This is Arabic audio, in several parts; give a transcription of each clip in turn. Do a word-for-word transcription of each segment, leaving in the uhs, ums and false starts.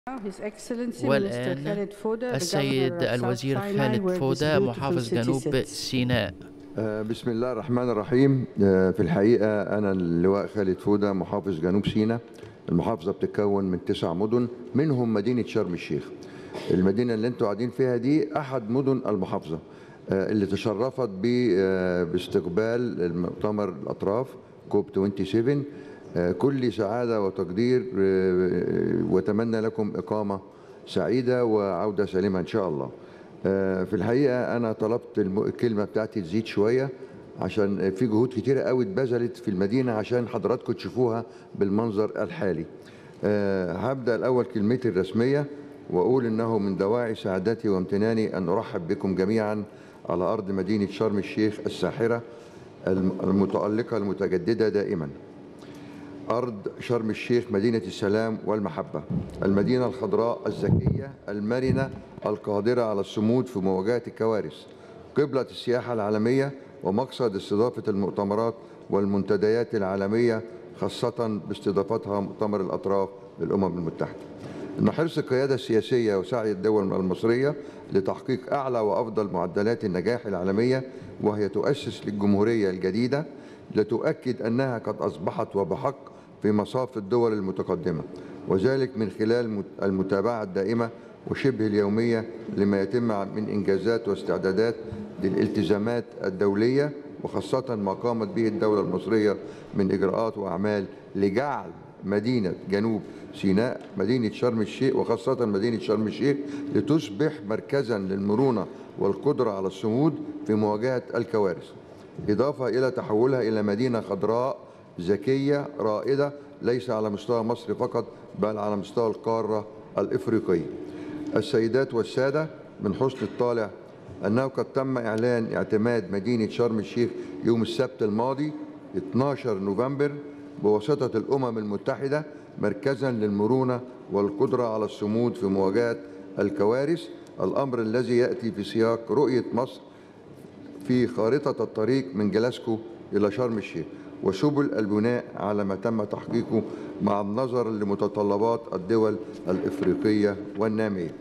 والآن السيد الوزير خالد فودة محافظ جنوب سيناء. بسم الله الرحمن الرحيم. في الحقيقة أنا اللواء خالد فودة محافظ جنوب سيناء. المحافظة بتتكون من تسع مدن منهم مدينة شرم الشيخ. المدينة اللي انتوا قاعدين فيها دي أحد مدن المحافظة اللي تشرفت باستقبال المؤتمر الأطراف كوب سبعة وعشرين. كل سعادة وتقدير، وأتمنى لكم إقامة سعيدة وعودة سليمة إن شاء الله. في الحقيقة أنا طلبت الكلمة بتاعتي تزيد شوية عشان في جهود كتيرة قوي اتبذلت في المدينة عشان حضراتكم تشوفوها بالمنظر الحالي. هبدأ الأول كلمتي الرسمية وأقول إنه من دواعي سعادتي وامتناني أن أرحب بكم جميعا على أرض مدينة شرم الشيخ الساحرة المتألقة المتجددة دائما. أرض شرم الشيخ مدينة السلام والمحبة، المدينة الخضراء الذكية المرنة القادرة على الصمود في مواجهة الكوارث، قبلة السياحة العالمية ومقصد استضافة المؤتمرات والمنتديات العالمية، خاصة باستضافتها مؤتمر الأطراف للأمم المتحدة. إن حرص القيادة السياسية وسعي الدول المصرية لتحقيق أعلى وأفضل معدلات النجاح العالمية وهي تؤسس للجمهورية الجديدة لتؤكد أنها قد أصبحت وبحق في مصاف الدول المتقدمة، وذلك من خلال المتابعة الدائمة وشبه اليومية لما يتم من إنجازات واستعدادات للالتزامات الدولية، وخاصة ما قامت به الدولة المصرية من إجراءات وأعمال لجعل مدينة جنوب سيناء مدينة شرم الشيخ، وخاصة مدينة شرم الشيخ لتصبح مركزا للمرونة والقدرة على الصمود في مواجهة الكوارث، إضافة إلى تحولها إلى مدينة خضراء ذكية رائدة ليس على مستوى مصر فقط بل على مستوى القارة الإفريقية. السيدات والسادة، من حسن الطالع أنه قد تم إعلان اعتماد مدينة شرم الشيخ يوم السبت الماضي اثني عشر نوفمبر بواسطة الأمم المتحدة مركزا للمرونة والقدرة على الصمود في مواجهة الكوارث، الأمر الذي يأتي في سياق رؤية مصر في خارطة الطريق من جلاسكو إلى شرم الشيخ وسبل البناء على ما تم تحقيقه مع النظر لمتطلبات الدول الإفريقية والنامية.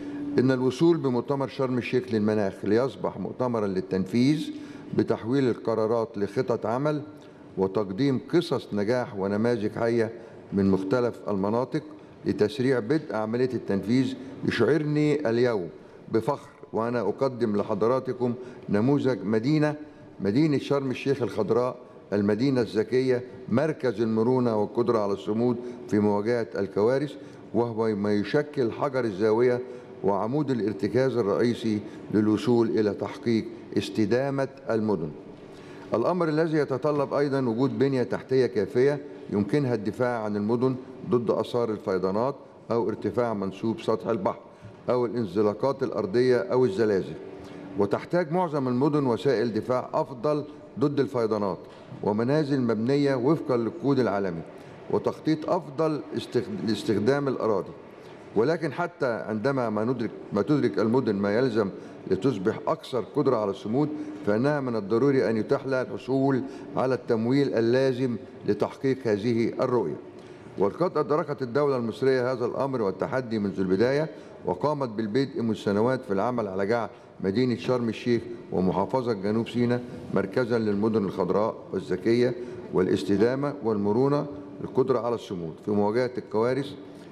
إن الوصول بمؤتمر شرم الشيخ للمناخ ليصبح مؤتمرا للتنفيذ بتحويل القرارات لخطط عمل وتقديم قصص نجاح ونماذج حية من مختلف المناطق لتسريع بدء عملية التنفيذ يشعرني اليوم بفخر وأنا أقدم لحضراتكم نموذج مدينة مدينة شرم الشيخ الخضراء، المدينة الذكية، مركز المرونة والقدرة على الصمود في مواجهة الكوارث، وهو ما يشكل حجر الزاوية وعمود الارتكاز الرئيسي للوصول إلى تحقيق استدامة المدن. الأمر الذي يتطلب أيضا وجود بنية تحتية كافية يمكنها الدفاع عن المدن ضد آثار الفيضانات أو ارتفاع منسوب سطح البحر أو الانزلاقات الأرضية أو الزلازل، وتحتاج معظم المدن وسائل دفاع أفضل ضد الفيضانات ومنازل مبنية وفقا للكود العالمي وتخطيط أفضل لاستخدام الأراضي. ولكن حتى عندما ما ندرك ما تدرك المدن ما يلزم لتصبح أكثر قدرة على الصمود، فإنها من الضروري أن يتاح لها الحصول على التمويل اللازم لتحقيق هذه الرؤية. وقد أدركت الدولة المصرية هذا الأمر والتحدي منذ البداية وقامت بالبدء منذ سنوات في العمل على جعل مدينة شرم الشيخ ومحافظة جنوب سيناء مركزا للمدن الخضراء والذكية والاستدامة والمرونة القدرة على الصمود في مواجهة الكوارث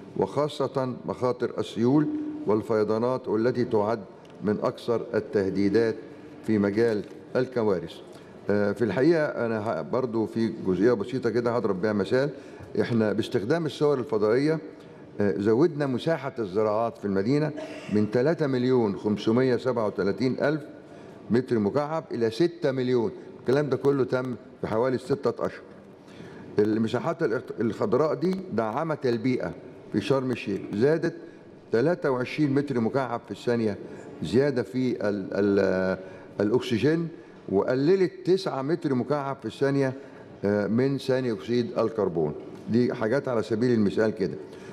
وخاصة مخاطر السيول والفيضانات والتي تعد من أكثر التهديدات في مجال الكوارث. في الحقيقة أنا برضو في جزئية بسيطة كده هضرب بها مثال. إحنا باستخدام الصور الفضائية زودنا مساحة الزراعات في المدينة من ثلاثة مليون وخمسمائة وسبعة وثلاثين ألف متر مكعب إلى ستة مليون. الكلام ده كله تم في حوالي ستة أشهر. المساحات الخضراء دي دعمت البيئة في شرم الشيخ، زادت ثلاثة وعشرين متر مكعب في الثانية زيادة في ال ال الأكسجين، وقللت تسعة متر مكعب في الثانية من ثاني أكسيد الكربون. دي حاجات على سبيل المثال كده.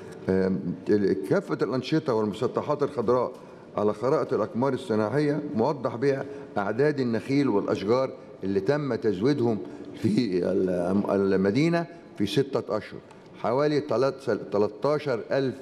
كافة الأنشطة والمسطحات الخضراء على خرائط الأقمار الصناعية موضح بها أعداد النخيل والأشجار اللي تم تزويدهم في المدينة في ستة أشهر، حوالي ثلاثة عشر ألف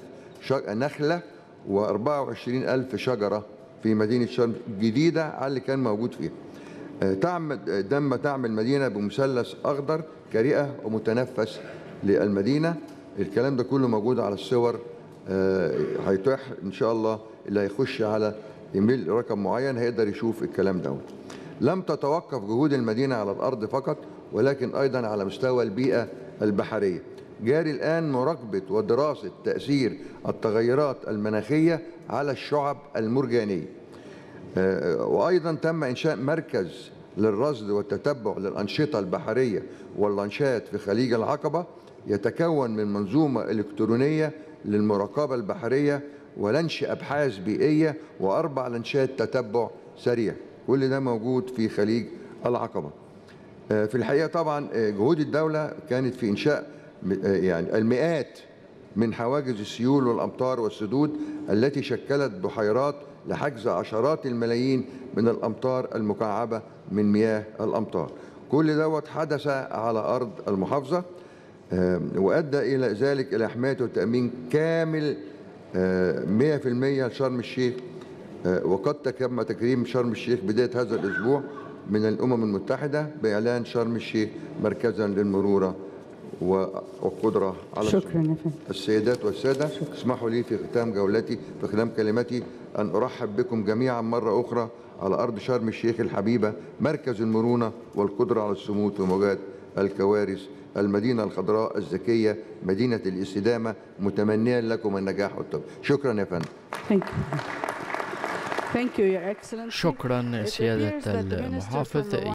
نخلة وأربعة وعشرين ألف شجرة في مدينة شرم جديدة على اللي كان موجود فيها. تعمل تم تعمل مدينة بمثلث أخضر كريئة ومتنفس للمدينة. الكلام ده كله موجود على الصور، هيتاح إن شاء الله اللي هيخش على إيميل رقم معين هيقدر يشوف الكلام ده. لم تتوقف جهود المدينة على الأرض فقط، ولكن أيضا على مستوى البيئة البحرية. جاري الآن مراقبة ودراسة تأثير التغيرات المناخية على الشعب المرجانية. وأيضا تم إنشاء مركز للرصد والتتبع للأنشطة البحرية واللانشات في خليج العقبة، يتكون من منظومة إلكترونية للمراقبة البحرية ولنش أبحاث بيئية وأربع لنشات تتبع سريع. كل ده موجود في خليج العقبة. في الحقيقة طبعا جهود الدولة كانت في إنشاء يعني المئات من حواجز السيول والأمطار والسدود التي شكلت بحيرات لحجز عشرات الملايين من الأمطار المكعبة من مياه الأمطار. كل دوت حدث على أرض المحافظة، وأدى إلى ذلك إلى حماية وتأمين كامل مئة في المئة لشرم الشيخ. وقد تم تكريم شرم الشيخ بداية هذا الأسبوع من الأمم المتحدة بإعلان شرم الشيخ مركزا للمرورة والقدرة على شكرا يا فندم. السيدات والسادة، اسمحوا لي في ختام جولتي في ختام كلمتي أن أرحب بكم جميعا مرة أخرى على أرض شرم الشيخ الحبيبة، مركز المرونة والقدرة على الصمود في مواجهة الكوارث، المدينة الخضراء الذكية، مدينة الاستدامة، متمنيا لكم النجاح والتوفيق. شكرا يا فندم. Thank you. Thank you, Your Excellency. شكرا سيادة المحافظ.